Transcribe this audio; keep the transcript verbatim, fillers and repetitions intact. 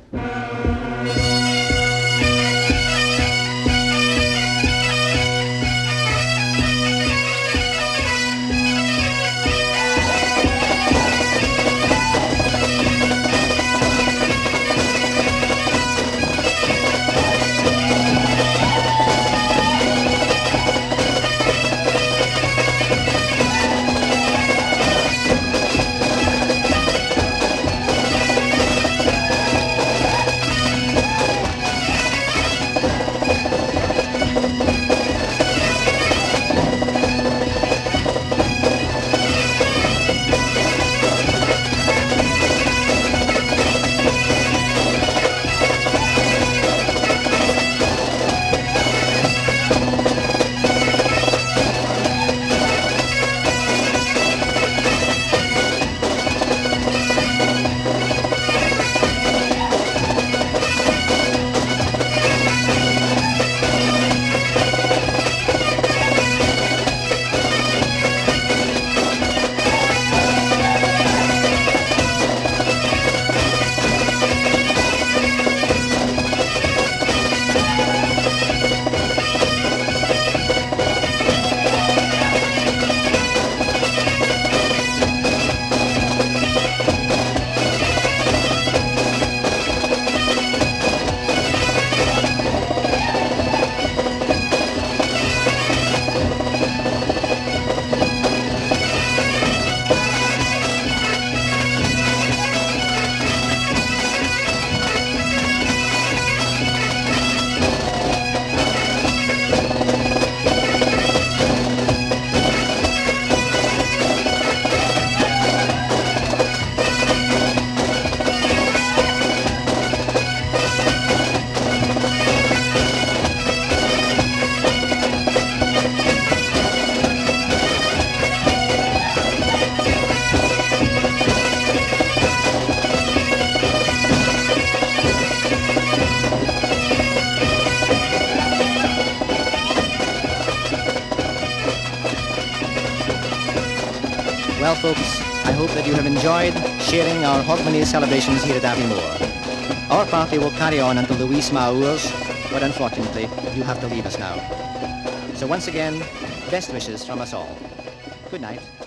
Well, folks, I hope that you have enjoyed sharing our Hogmanay celebrations here at Aviemore. Our party will carry on until the wee sma hours, but unfortunately, you have to leave us now. So once again, best wishes from us all. Good night.